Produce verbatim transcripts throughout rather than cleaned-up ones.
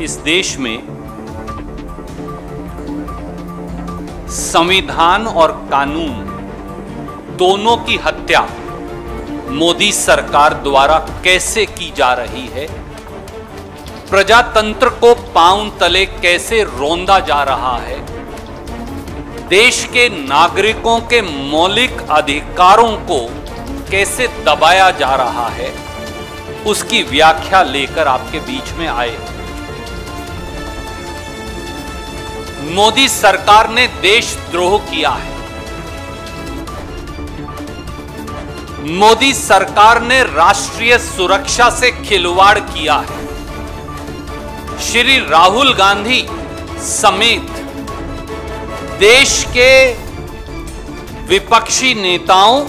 इस देश में संविधान और कानून दोनों की हत्या मोदी सरकार द्वारा कैसे की जा रही है, प्रजातंत्र को पांव तले कैसे रौंदा जा रहा है, देश के नागरिकों के मौलिक अधिकारों को कैसे दबाया जा रहा है, उसकी व्याख्या लेकर आपके बीच में आए। मोदी सरकार ने देशद्रोह किया है। मोदी सरकार ने राष्ट्रीय सुरक्षा से खिलवाड़ किया है। श्री राहुल गांधी समेत देश के विपक्षी नेताओं,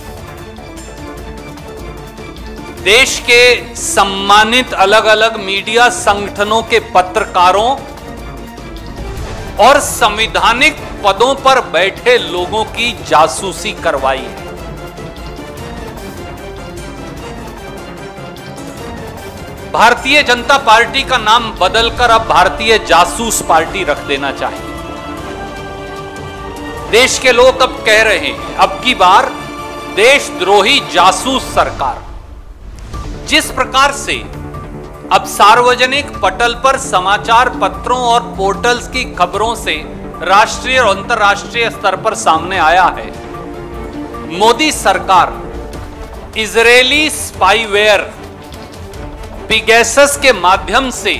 देश के सम्मानित अलग अलग मीडिया संगठनों के पत्रकारों और संवैधानिक पदों पर बैठे लोगों की जासूसी करवाई है। भारतीय जनता पार्टी का नाम बदलकर अब भारतीय जासूस पार्टी रख देना चाहिए। देश के लोग अब कह रहे हैं, अब की बार देशद्रोही जासूस सरकार। जिस प्रकार से अब सार्वजनिक पटल पर समाचार पत्रों और पोर्टल्स की खबरों से राष्ट्रीय और अंतर्राष्ट्रीय स्तर पर सामने आया है, मोदी सरकार इजरायली स्पाईवेयर पिगैसस के माध्यम से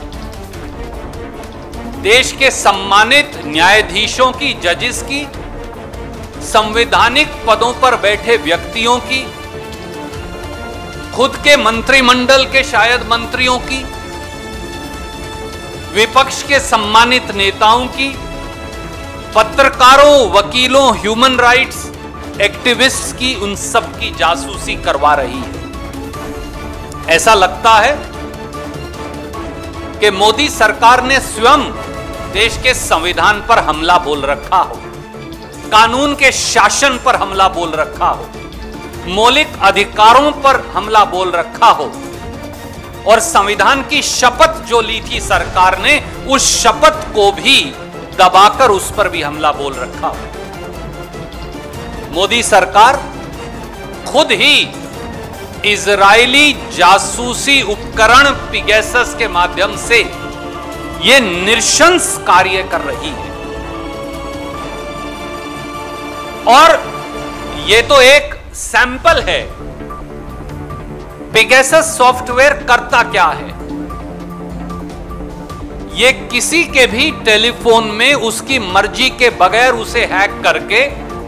देश के सम्मानित न्यायाधीशों की, जजेस की, संवैधानिक पदों पर बैठे व्यक्तियों की, खुद के मंत्रिमंडल के शायद मंत्रियों की, विपक्ष के सम्मानित नेताओं की, पत्रकारों, वकीलों, ह्यूमन राइट्स एक्टिविस्ट्स की, उन सब की जासूसी करवा रही है। ऐसा लगता है कि मोदी सरकार ने स्वयं देश के संविधान पर हमला बोल रखा हो, कानून के शासन पर हमला बोल रखा हो, मौलिक अधिकारों पर हमला बोल रखा हो और संविधान की शपथ जो ली थी सरकार ने, उस शपथ को भी दबाकर उस पर भी हमला बोल रखा हो। मोदी सरकार खुद ही इजरायली जासूसी उपकरण पिगैसस के माध्यम से यह नृशंस कार्य कर रही है। और यह तो एक सैंपल है। पिगैसस सॉफ्टवेयर करता क्या है? यह किसी के भी टेलीफोन में उसकी मर्जी के बगैर उसे हैक करके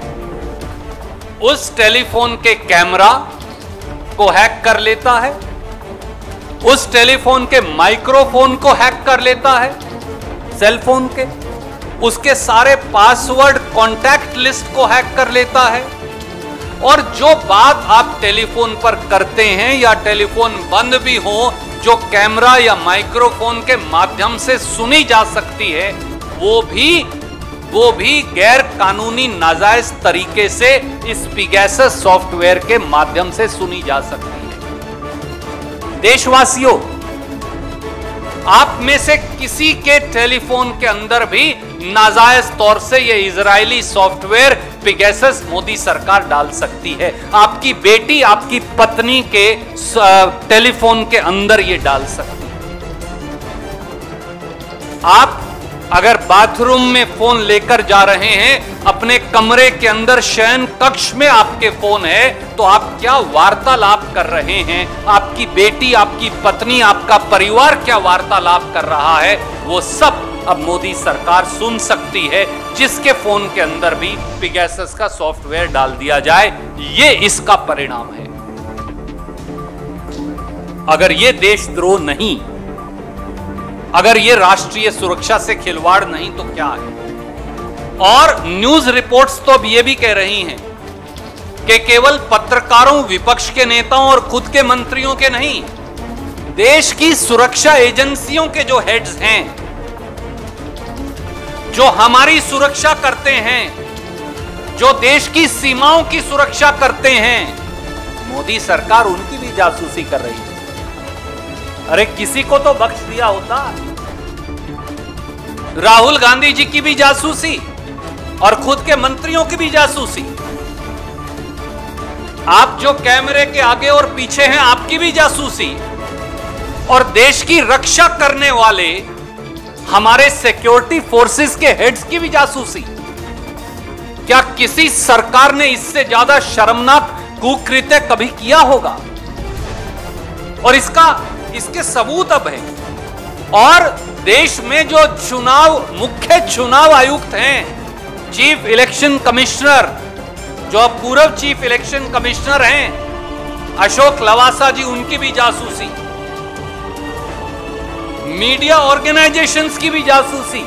उस टेलीफोन के कैमरा को हैक कर लेता है, उस टेलीफोन के माइक्रोफोन को हैक कर लेता है, सेलफोन के, उसके सारे पासवर्ड, कॉन्टैक्ट लिस्ट को हैक कर लेता है और जो बात आप टेलीफोन पर करते हैं या टेलीफोन बंद भी हो, जो कैमरा या माइक्रोफोन के माध्यम से सुनी जा सकती है, वो भी वो भी गैर कानूनी नाजायज तरीके से इस पिगैसस सॉफ्टवेयर के माध्यम से सुनी जा सकती है। देशवासियों, आप में से किसी के टेलीफोन के अंदर भी नाजायज तौर से यह इजरायली सॉफ्टवेयर पिगैसस मोदी सरकार डाल सकती है। आपकी बेटी, आपकी पत्नी के टेलीफोन के अंदर यह डाल सकती है। आप अगर बाथरूम में फोन लेकर जा रहे हैं, अपने कमरे के अंदर शयन कक्ष में आपके फोन है, तो आप क्या वार्तालाप कर रहे हैं, आपकी बेटी, आपकी पत्नी, आपका परिवार क्या वार्तालाप कर रहा है, वो सब अब मोदी सरकार सुन सकती है, जिसके फोन के अंदर भी पिगैसस का सॉफ्टवेयर डाल दिया जाए। ये इसका परिणाम है। अगर ये देशद्रोह नहीं, अगर ये राष्ट्रीय सुरक्षा से खिलवाड़ नहीं, तो क्या है? और न्यूज रिपोर्ट्स तो अब ये भी कह रही हैं कि केवल पत्रकारों, विपक्ष के नेताओं और खुद के मंत्रियों के नहीं, देश की सुरक्षा एजेंसियों के जो हेड्स हैं, जो हमारी सुरक्षा करते हैं, जो देश की सीमाओं की सुरक्षा करते हैं, मोदी सरकार उनकी भी जासूसी कर रही है। अरे किसी को तो बख्श दिया होता। राहुल गांधी जी की भी जासूसी और खुद के मंत्रियों की भी जासूसी। आप जो कैमरे के आगे और पीछे हैं, आपकी भी जासूसी, और देश की रक्षा करने वाले हमारे सिक्योरिटी फोर्सेस के हेड्स की भी जासूसी। क्या किसी सरकार ने इससे ज्यादा शर्मनाक कुकृत्य कभी किया होगा? और इसका इसके सबूत अब हैं। और देश में जो चुनाव मुख्य चुनाव आयुक्त हैं, चीफ इलेक्शन कमिश्नर, जो अब पूर्व चीफ इलेक्शन कमिश्नर हैं अशोक लवासा जी, उनकी भी जासूसी, मीडिया ऑर्गेनाइजेशंस की भी जासूसी,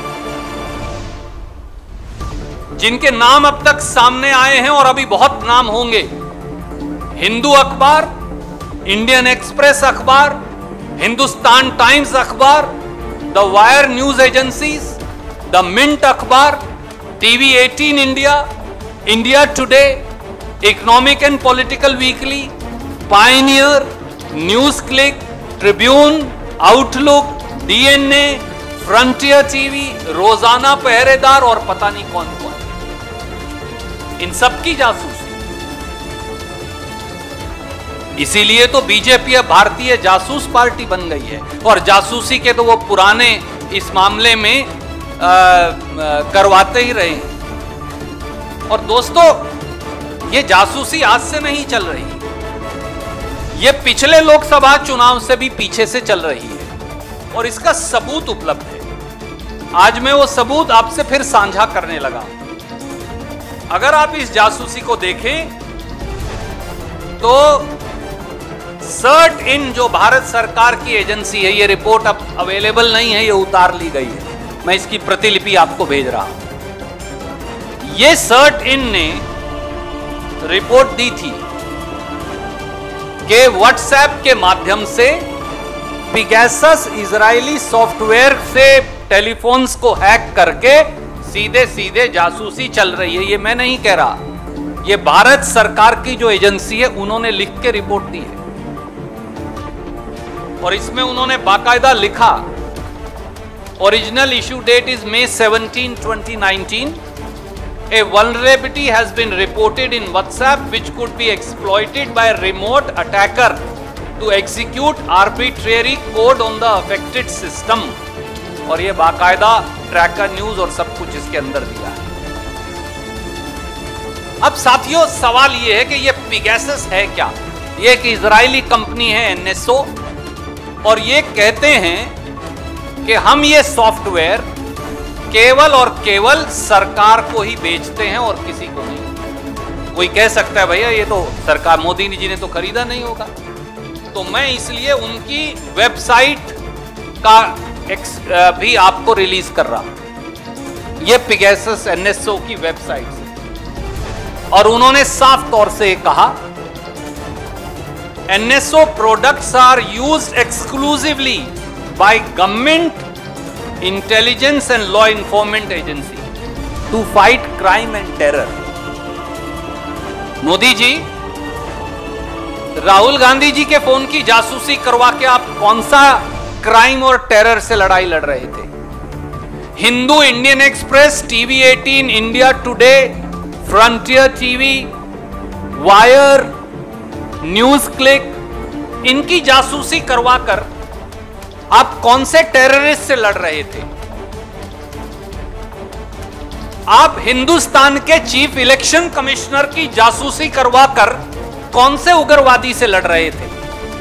जिनके नाम अब तक सामने आए हैं और अभी बहुत नाम होंगे। हिंदू अखबार, इंडियन एक्सप्रेस अखबार, हिंदुस्तान टाइम्स अखबार, the Wire news agencies, the Mint अखबार, टीवी अठारह India, India Today, Economic and Political Weekly, Pioneer, News Click, Tribune, Outlook, DNA, Frontier TV, Rozana Pehredar और पता नहीं कौन कौन, इन सब की जासूसी। इसीलिए तो बीजेपी अब भारतीय जासूस पार्टी बन गई है। और जासूसी के तो वो पुराने इस मामले में आ, आ, करवाते ही रहे। और दोस्तों, ये जासूसी आज से नहीं चल रही, ये पिछले लोकसभा चुनाव से भी पीछे से चल रही है और इसका सबूत उपलब्ध है। आज मैं वो सबूत आपसे फिर साझा करने लगा। अगर आप इस जासूसी को देखें तो सर्ट इन, जो भारत सरकार की एजेंसी है, ये रिपोर्ट अब अवेलेबल नहीं है, ये उतार ली गई है, मैं इसकी प्रतिलिपि आपको भेज रहा हूं। ये सर्ट इन ने रिपोर्ट दी थी कि व्हाट्सएप के माध्यम से पिगैसस इजरायली सॉफ्टवेयर से टेलीफोन्स को हैक करके सीधे सीधे जासूसी चल रही है। ये मैं नहीं कह रहा, ये भारत सरकार की जो एजेंसी है उन्होंने लिख के रिपोर्ट दी है। और इसमें उन्होंने बाकायदा लिखा, original issue date is May seventeen twenty nineteen, a vulnerability has been reported in WhatsApp which could be exploited by a remote attacker to execute arbitrary code on the affected system। और ये बाकायदा tracker news और सब कुछ इसके अंदर दिया है। अब साथियों, सवाल ये है कि ये पिगैसस है क्या? ये एक इजरायली कंपनी है, एन एस ओ, और ये कहते हैं कि हम ये सॉफ्टवेयर केवल और केवल सरकार को ही बेचते हैं और किसी को नहीं। कोई कह सकता है भैया ये तो सरकार, मोदी जी ने तो खरीदा नहीं होगा, तो मैं इसलिए उनकी वेबसाइट का एक्स भी आपको रिलीज कर रहा हूं। ये पिगैसस एन एस ओ की वेबसाइट से, और उन्होंने साफ तौर से कहा N S O products are used exclusively by government, intelligence and law enforcement agency to fight crime and terror। Modi ji, Rahul Gandhi ji के फोन की जासूसी करवा के आप कौन सा क्राइम और टेरर से लड़ाई लड़ रहे थे? हिंदू, इंडियन एक्सप्रेस, टीवी अठारह, India Today, Frontier TV, Wire, News Click, इनकी जासूसी करवाकर आप कौन से टेररिस्ट से लड़ रहे थे? आप हिंदुस्तान के चीफ इलेक्शन कमिश्नर की जासूसी करवाकर कौन से उग्रवादी से लड़ रहे थे?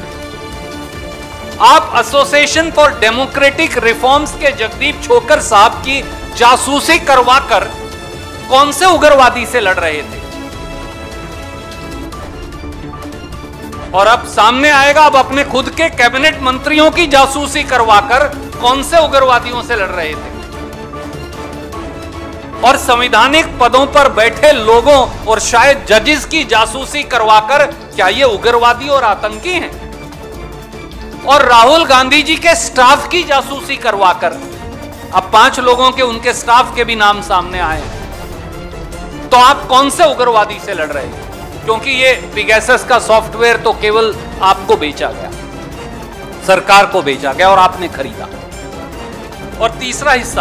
आप एसोसिएशन फॉर डेमोक्रेटिक रिफॉर्म्स के जगदीप छोकर साहब की जासूसी करवाकर कौन से उग्रवादी से लड़ रहे थे? और अब सामने आएगा, अब अपने खुद के कैबिनेट मंत्रियों की जासूसी करवाकर कौन से उग्रवादियों से लड़ रहे थे? और संवैधानिक पदों पर बैठे लोगों और शायद जजेस की जासूसी करवाकर क्या ये उग्रवादी और आतंकी हैं? और राहुल गांधी जी के स्टाफ की जासूसी करवाकर, अब पांच लोगों के उनके स्टाफ के भी नाम सामने आए, तो आप कौन से उग्रवादी से लड़ रहे हैं? क्योंकि ये पिगैसस का सॉफ्टवेयर तो केवल आपको बेचा गया, सरकार को बेचा गया और आपने खरीदा। और तीसरा हिस्सा,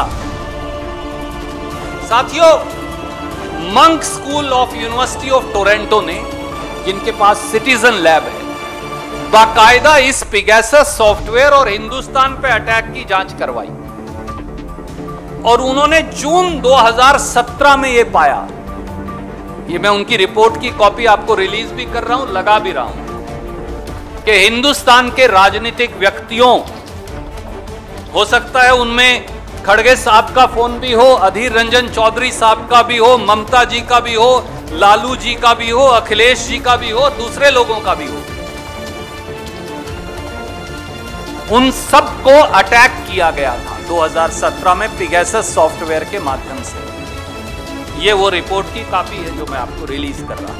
साथियों, Munk school of university of Toronto ने, जिनके पास सिटीजन लैब है, बाकायदा इस पिगैसस सॉफ्टवेयर और हिंदुस्तान पे अटैक की जांच करवाई और उन्होंने जून दो हज़ार सत्रह में यह पाया, ये मैं उनकी रिपोर्ट की कॉपी आपको रिलीज भी कर रहा हूं, लगा भी रहा हूं, कि हिंदुस्तान के राजनीतिक व्यक्तियों, हो सकता है उनमें खड़गे साहब का फोन भी हो, अधीर रंजन चौधरी साहब का भी हो, ममता जी का भी हो, लालू जी का भी हो, अखिलेश जी का भी हो, दूसरे लोगों का भी हो, उन सबको अटैक किया गया था दो हज़ार सत्रह में पिगैसस सॉफ्टवेयर के माध्यम से। ये वो रिपोर्ट की कॉपी है जो मैं आपको रिलीज कर रहा हूं।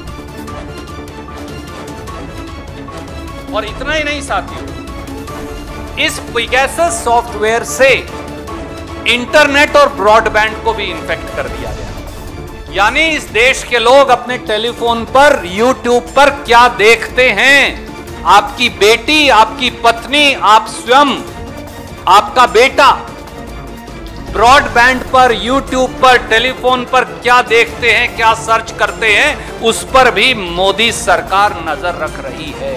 और इतना ही नहीं साथियों, इस पिगैसस सॉफ्टवेयर से इंटरनेट और ब्रॉडबैंड को भी इन्फेक्ट कर दिया गया। यानी इस देश के लोग अपने टेलीफोन पर, यूट्यूब पर क्या देखते हैं, आपकी बेटी, आपकी पत्नी, आप स्वयं, आपका बेटा ब्रॉडबैंड पर, यूट्यूब पर, टेलीफोन पर क्या देखते हैं, क्या सर्च करते हैं, उस पर भी मोदी सरकार नजर रख रही है।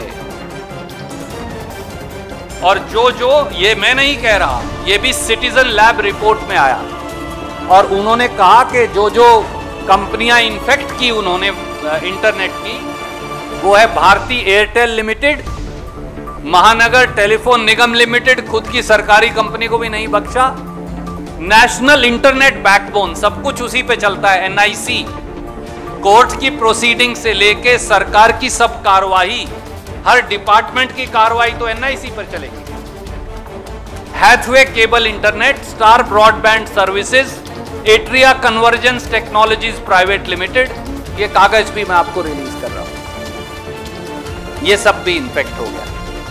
और जो जो, ये मैं नहीं कह रहा, ये भी सिटीजन लैब रिपोर्ट में आया और उन्होंने कहा कि जो जो कंपनियां इन्फेक्ट की उन्होंने इंटरनेट की, वो है Bharti Airtel limited, Mahanagar telephone Nigam limited, खुद की सरकारी कंपनी को भी नहीं बख्शा, नेशनल इंटरनेट बैकबोन, सब कुछ उसी पे चलता है, एन आई सी, कोर्ट की प्रोसीडिंग से लेके सरकार की सब कार्रवाई, हर डिपार्टमेंट की कार्रवाई तो एन आई सी पर चलेगी। Hathway cable internet, Star broadband services, Atria convergence technologies private limited, ये कागज भी मैं आपको रिलीज कर रहा हूं, ये सब भी इन्फेक्ट हो गया।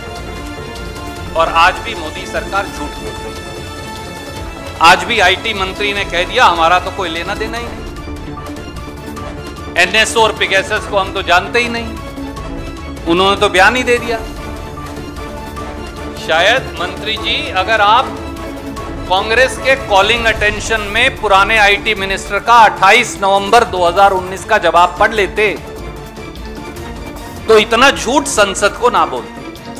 और आज भी मोदी सरकार झूठ बोल रही है। आज भी आईटी मंत्री ने कह दिया हमारा तो कोई लेना देना ही नहीं, एन एस ओ और पिगैसस को हम तो जानते ही नहीं, उन्होंने तो बयान ही दे दिया। शायद मंत्री जी, अगर आप कांग्रेस के कॉलिंग अटेंशन में पुराने आईटी मिनिस्टर का अट्ठाईस नवंबर दो हज़ार उन्नीस का जवाब पढ़ लेते तो इतना झूठ संसद को ना बोलते।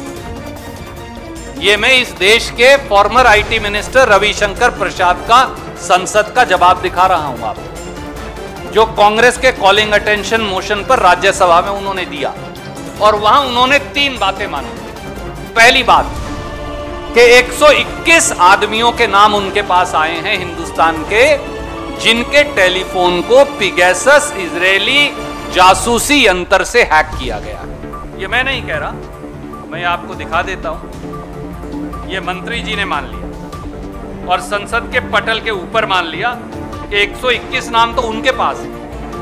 ये मैं इस देश के former IT minister Ravishankar Prasad का संसद का जवाब दिखा रहा हूं आपको, जो कांग्रेस के कॉलिंग अटेंशन मोशन पर राज्यसभा में उन्होंने दिया और वहां उन्होंने तीन बातें मानी। पहली बात कि एक सौ इक्कीस आदमियों के नाम उनके पास आए हैं हिंदुस्तान के, जिनके टेलीफोन को पिगैसस इजरायली जासूसी यंत्र से हैक किया गया। ये मैं नहीं कह रहा, मैं आपको दिखा देता हूं। ये मंत्री जी ने मान लिया और संसद के पटल के ऊपर मान लिया कि एक सौ इक्कीस नाम तो उनके पास है।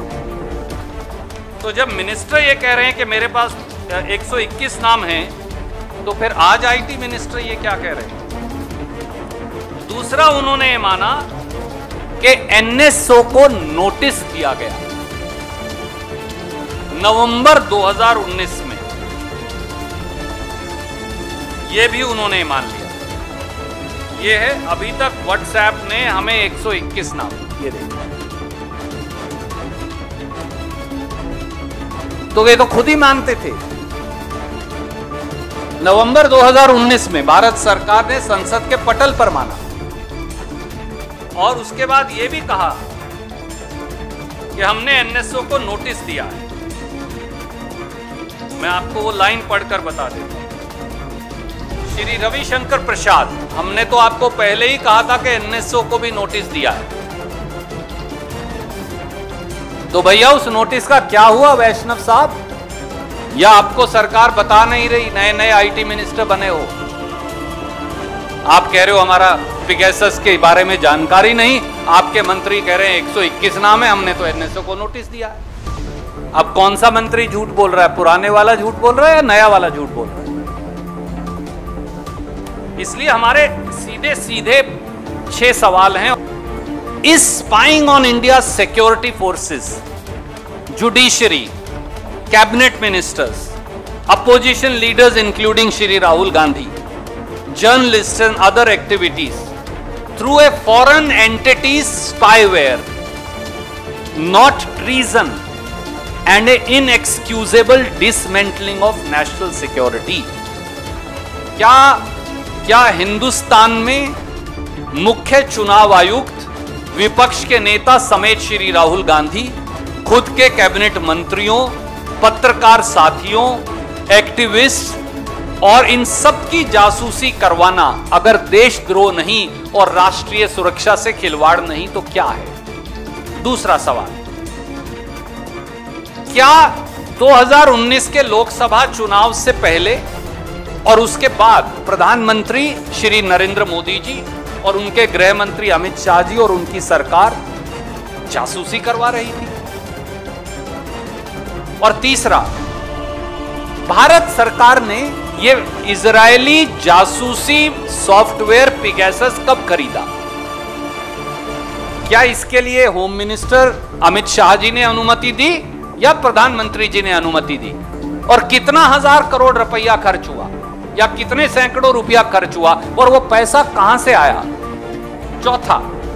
तो जब मिनिस्टर ये कह रहे हैं कि मेरे पास एक सौ इक्कीस नाम हैं, तो फिर आज आईटी मिनिस्टर ये क्या कह रहे हैं? दूसरा, उन्होंने ये माना कि एन एस ओ को नोटिस दिया गया नवंबर दो हज़ार उन्नीस में, ये भी उन्होंने मान लिया। ये है, अभी तक व्हाट्सएप ने हमें एक सौ इक्कीस नाम, ये देखिए, तो ये तो खुद ही मानते थे। नवंबर दो हज़ार उन्नीस में भारत सरकार ने संसद के पटल पर माना और उसके बाद यह भी कहा कि हमने एन एस ओ को नोटिस दिया है। मैं आपको वो लाइन पढ़कर बता देता हूं। श्री रविशंकर प्रसाद, हमने तो आपको पहले ही कहा था कि एन एस ओ को भी नोटिस दिया है, तो भैया उस नोटिस का क्या हुआ वैष्णव साहब? या आपको सरकार बता नहीं रही? नए नए आईटी मिनिस्टर बने हो, आप कह रहे हो हमारा पिगैसस के बारे में जानकारी नहीं, आपके मंत्री कह रहे हैं एक सौ इक्कीस नाम है, हमने तो एन एस ओ को नोटिस दिया है। अब कौन सा मंत्री झूठ बोल रहा है? पुराने वाला झूठ बोल रहा है या नया वाला झूठ बोल रहा है? इसलिए हमारे सीधे सीधे छह सवाल हैं। Is spying on India security forces, judiciary, cabinet ministers, opposition leaders including Shri Rahul Gandhi, journalist and other activities through a foreign entity's spyware, not treason and a inexcusable dismantling of national security. क्या क्या हिंदुस्तान में मुख्य चुनाव आयुक्त, विपक्ष के नेता समेत श्री राहुल गांधी, खुद के कैबिनेट मंत्रियों, पत्रकार साथियों, एक्टिविस्ट और इन सब की जासूसी करवाना अगर देशद्रोह नहीं और राष्ट्रीय सुरक्षा से खिलवाड़ नहीं तो क्या है? दूसरा सवाल, क्या दो हज़ार उन्नीस के लोकसभा चुनाव से पहले और उसके बाद प्रधानमंत्री श्री नरेंद्र मोदी जी और उनके गृह मंत्री अमित शाह जी और उनकी सरकार जासूसी करवा रही थी? और तीसरा, भारत सरकार ने यह इजरायली जासूसी सॉफ्टवेयर पिगैसस कब खरीदा? क्या इसके लिए होम मिनिस्टर अमित शाह जी ने अनुमति दी या प्रधानमंत्री जी ने अनुमति दी? और कितना हजार करोड़ रुपया खर्च हुआ या कितने सैकड़ों रुपया खर्च हुआ और वो पैसा कहां से आया? चौथा,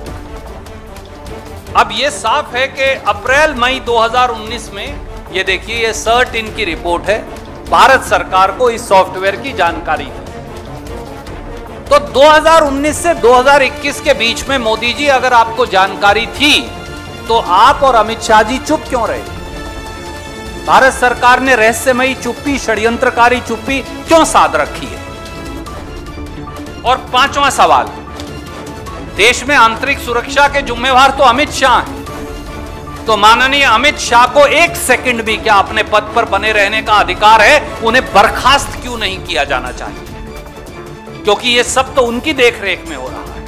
अब यह साफ है कि अप्रैल मई दो हज़ार उन्नीस में, ये देखिए ये सर्ट इन की रिपोर्ट है, भारत सरकार को इस सॉफ्टवेयर की जानकारी थी। तो दो हज़ार उन्नीस से दो हज़ार इक्कीस के बीच में मोदी जी अगर आपको जानकारी थी तो आप और अमित शाह जी चुप क्यों रहे? भारत सरकार ने रहस्यमयी चुप्पी, षड्यंत्रकारी चुप्पी क्यों साध रखी है? और पांचवा सवाल, देश में आंतरिक सुरक्षा के जिम्मेवार तो अमित शाह हैं, तो माननीय अमित शाह को एक सेकंड भी क्या अपने पद पर बने रहने का अधिकार है? उन्हें बर्खास्त क्यों नहीं किया जाना चाहिए? क्योंकि ये सब तो उनकी देखरेख में हो रहा है।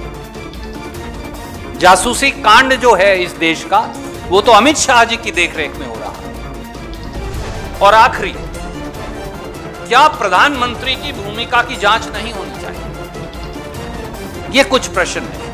जासूसी कांड जो है इस देश का, वो तो अमित शाह जी की देखरेख में हो रहा है। और आखिरी, क्या प्रधानमंत्री की भूमिका की जांच नहीं होनी चाहिए? ये कुछ प्रश्न है।